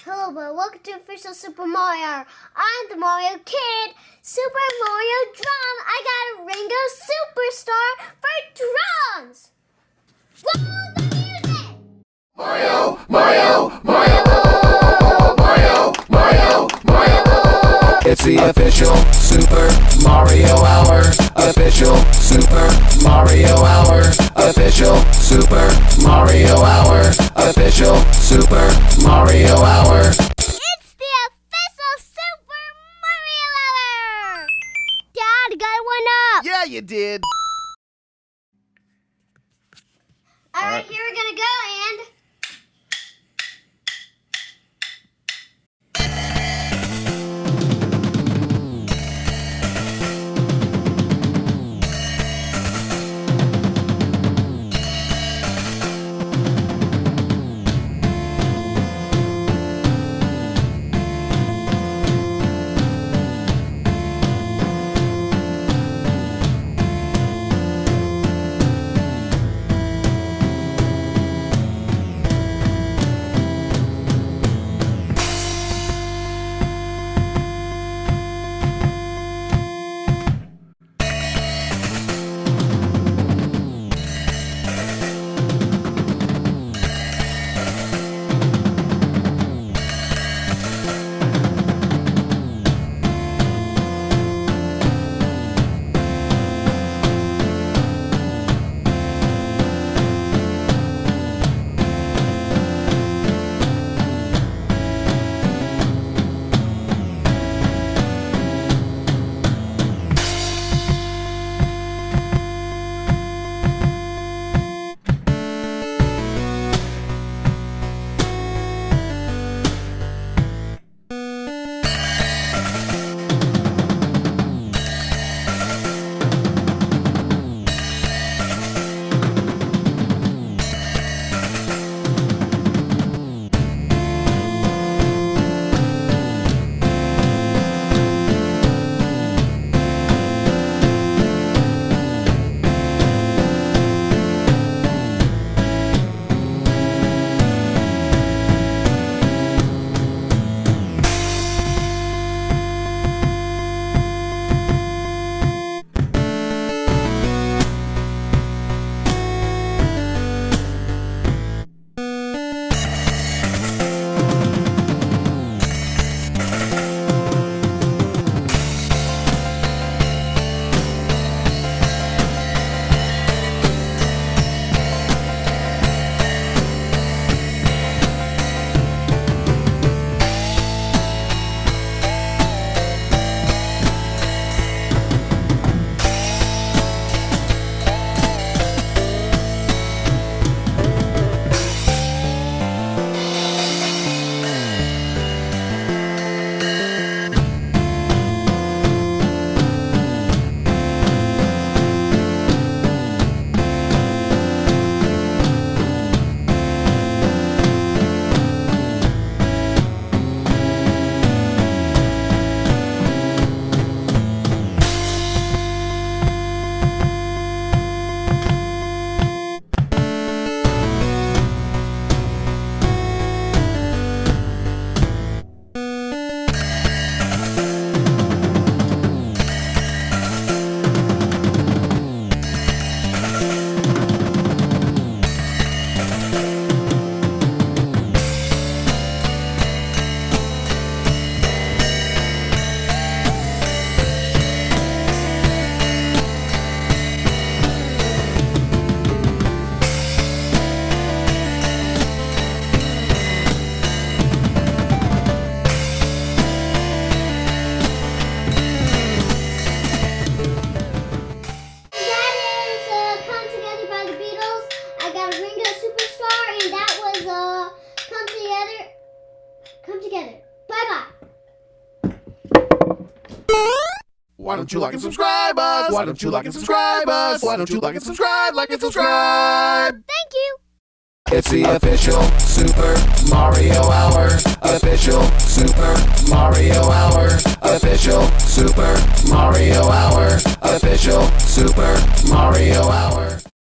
Hello, welcome to Official Super Mario. I'm the Mario Kid. Super Mario Drum. I got a Ringo Superstar for drums. Roll the music. Mario, Mario, Mario, Mario, Mario, Mario. It's the official Super Mario Hour. Official Super Mario Hour. Official Super Mario Hour. Official Super Mario Hour. It's the official Super Mario Hour. Dad, got one up. Yeah, you did. All right, here we're gonna go and. Come together. Bye-bye. Why don't you like and subscribe us? Why don't you like and subscribe us? Why don't you like and subscribe, like and subscribe? Thank you. It's the official Super Mario Hour. Official Super Mario Hour. Official Super Mario Hour. Official Super Mario Hour.